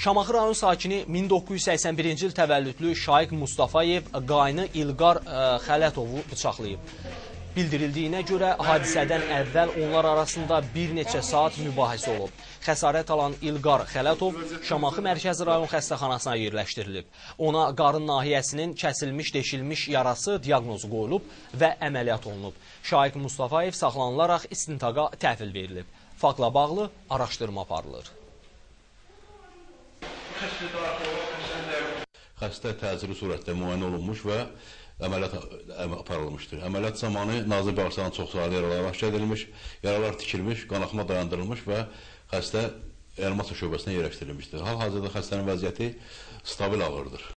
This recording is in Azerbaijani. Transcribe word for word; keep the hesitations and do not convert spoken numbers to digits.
Şamaxı rayon sakini min doqquz yüz səksən birinci il təvəllüdlü Şaiq Mustafayev qayını İlqar ə, Xələtovu bıçaqlayıb. Bildirildiyinə görə hadisədən əvvəl onlar arasında bir neçə saat mübahisə olub. Xəsarət alan İlqar Xələtov Şamaxı Mərkəzi rayon xəstəxanasına yerləşdirilib. Ona qarın nahiyəsinin kəsilmiş, deşilmiş yarası diaqnozu qoyulub və əməliyyat olunub. Şaiq Mustafayev saxlanılaraq istintaqa təhvil verilib. Faktla bağlı araşdırma aparılır. Xəstə təcili surətdə müayinə olunmuş və əməliyyat aparılmışdır. Əməliyyat zamanı nazir bağırsağının çoxsaylı yaralar aşkar edilmiş, yaralar tikilmiş, qanaxma dayandırılmış və xəstə reanimasiya şöbəsinə yerləşdirilmişdir. Hal-hazırda xəstənin vəziyyəti stabil ağırdır.